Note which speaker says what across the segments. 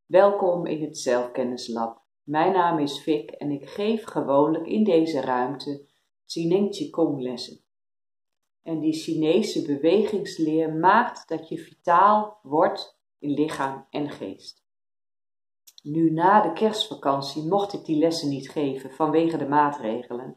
Speaker 1: Welkom in het Zelfkennislab. Mijn naam is Vic en ik geef gewoonlijk in deze ruimte Qineng Qigong lessen. En die Chinese bewegingsleer maakt dat je vitaal wordt in lichaam en geest. Nu na de kerstvakantie mocht ik die lessen niet geven vanwege de maatregelen.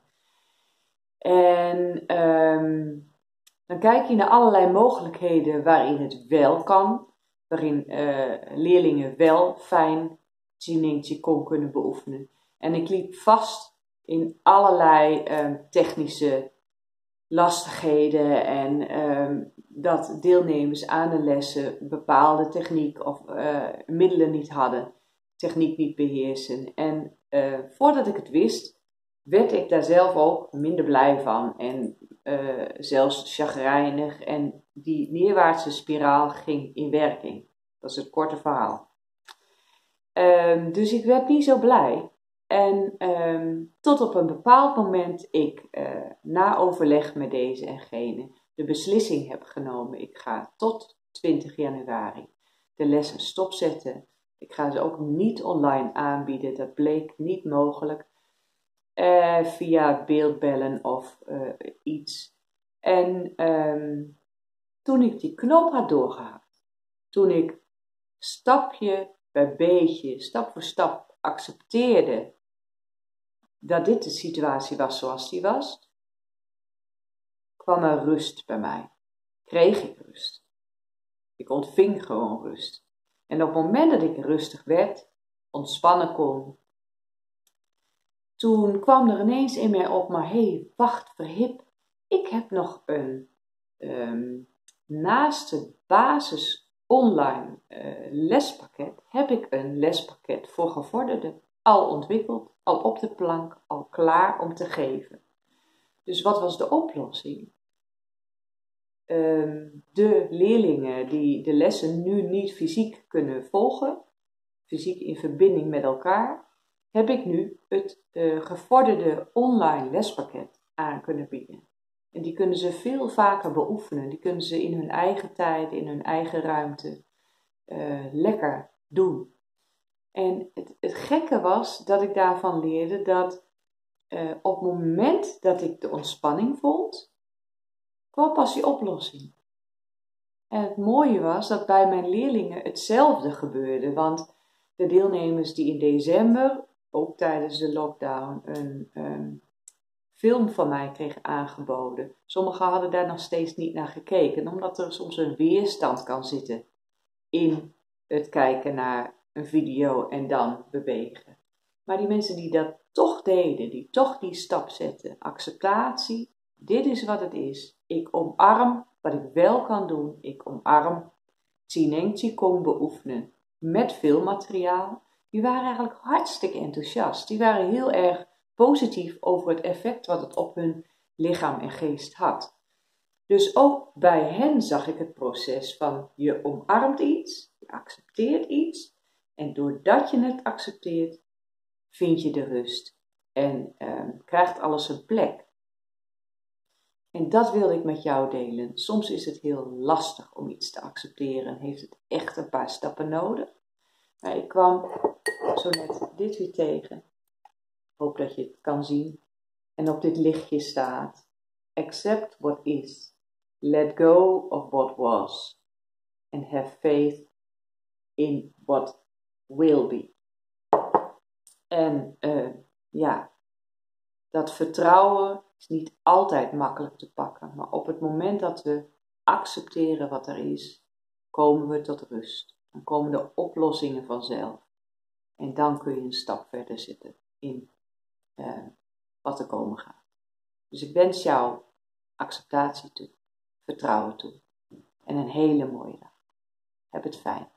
Speaker 1: En dan kijk je naar allerlei mogelijkheden waarin het wel kan. Waarin leerlingen wel fijn Qineng Qigong kunnen beoefenen. En ik liep vast in allerlei technische lastigheden en dat deelnemers aan de lessen bepaalde techniek of middelen niet hadden, techniek niet beheersen. En voordat ik het wist, werd ik daar zelf ook minder blij van en zelfs chagrijnig en die neerwaartse spiraal ging in werking. Dat is het korte verhaal. Dus ik werd niet zo blij. En tot op een bepaald moment ik na overleg met deze en gene de beslissing heb genomen. Ik ga tot 20 januari de lessen stopzetten. Ik ga ze ook niet online aanbieden. Dat bleek niet mogelijk. Via beeldbellen of iets. En toen ik die knop had doorgehakt, toen ik stapje bij beetje, stap voor stap accepteerde dat dit de situatie was zoals die was, kwam er rust bij mij. Kreeg ik rust. Ik ontving gewoon rust. En op het moment dat ik rustig werd, ontspannen kon, toen kwam er ineens in mij op, maar hé, wacht, verhip. Ik heb nog een, naast het basis online lespakket, heb ik een lespakket voor gevorderden al ontwikkeld, al op de plank, al klaar om te geven. Dus wat was de oplossing? De leerlingen die de lessen nu niet fysiek kunnen volgen, fysiek in verbinding met elkaar, heb ik nu het gevorderde online lespakket aan kunnen bieden. En die kunnen ze veel vaker beoefenen. Die kunnen ze in hun eigen tijd, in hun eigen ruimte lekker doen. En het gekke was dat ik daarvan leerde dat op het moment dat ik de ontspanning vond, kwam pas die oplossing. En het mooie was dat bij mijn leerlingen hetzelfde gebeurde. Want de deelnemers die in december, ook tijdens de lockdown, een film van mij kregen aangeboden. Sommigen hadden daar nog steeds niet naar gekeken, omdat er soms een weerstand kan zitten in het kijken naar een video en dan bewegen. Maar die mensen die dat toch deden, die toch die stap zetten, acceptatie, dit is wat het is. Ik omarm wat ik wel kan doen. Ik omarm Qineng Qigong beoefenen met veel materiaal. Die waren eigenlijk hartstikke enthousiast. Die waren heel erg positief over het effect wat het op hun lichaam en geest had. Dus ook bij hen zag ik het proces van je omarmt iets, je accepteert iets en doordat je het accepteert, vind je de rust en krijgt alles een plek. En dat wilde ik met jou delen. Soms is het heel lastig om iets te accepteren en heeft het echt een paar stappen nodig. Maar ik kwam zo net dit weer tegen. Ik hoop dat je het kan zien. En op dit lichtje staat: accept what is. Let go of what was. And have faith in what will be. En dat vertrouwen is niet altijd makkelijk te pakken. Maar op het moment dat we accepteren wat er is, komen we tot rust. Dan komen de oplossingen vanzelf. En dan kun je een stap verder zetten in wat er komen gaat. Dus ik wens jou acceptatie toe, vertrouwen toe. En een hele mooie dag. Heb het fijn.